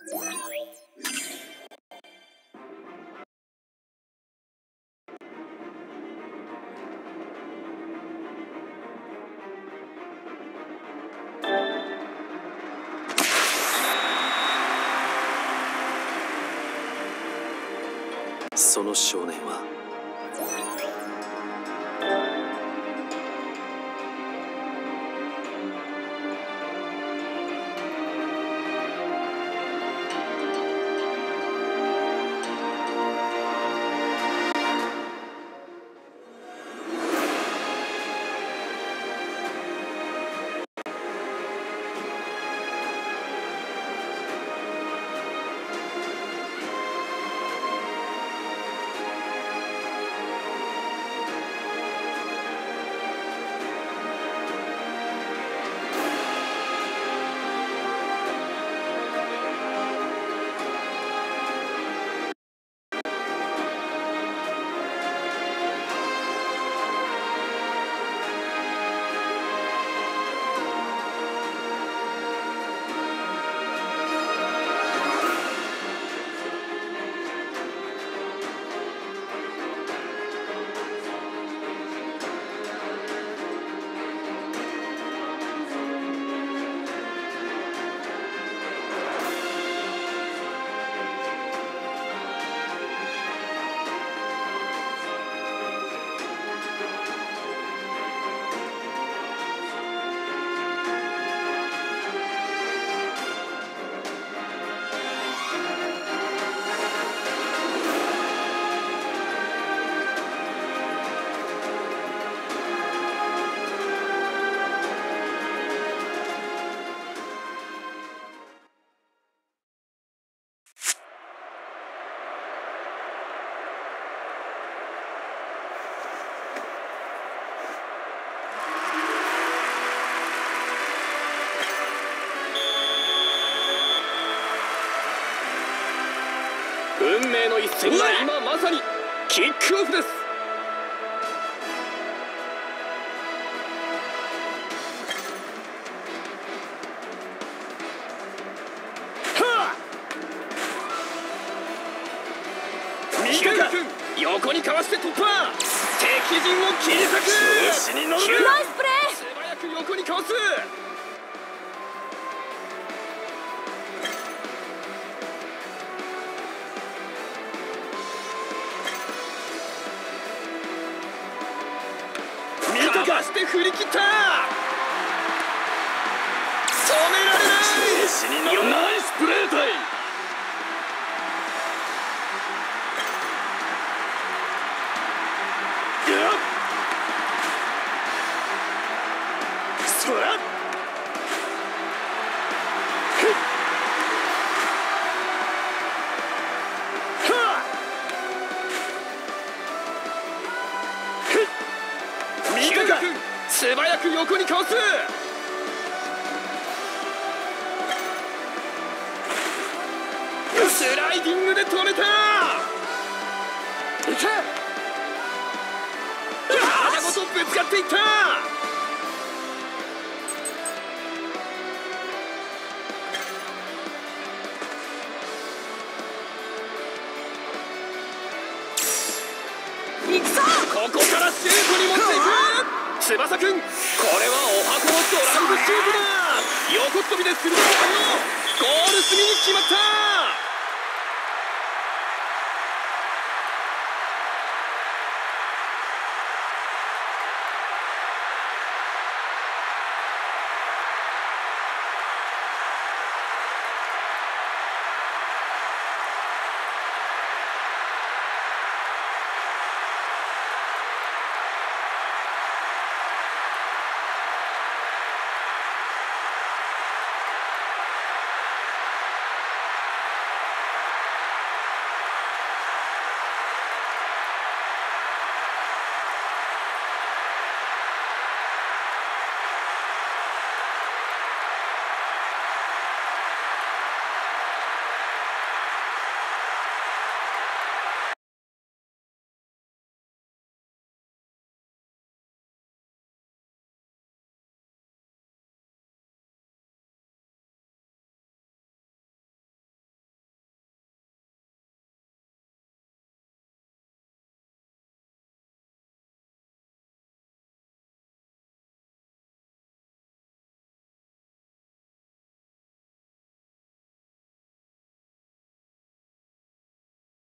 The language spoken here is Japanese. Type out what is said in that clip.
その少年は運命の一戦が今まさにキックオフです。右が君横にかわして突破。敵陣を切り裂く。調子に乗る。 ナイスプレー。 素早く横にかわす。かわして振り切った。止められない。調子に乗る。ナイスプレー隊。そら素早く横にかわす。スライディングで止めた。いけ。体ごとぶつかっていった。 行くぞ。 ここからシュートに持っていく。翼くん、これはお箱のドライブシュートだ。横っ飛びで鋭い当たりをゴール隅に決まった。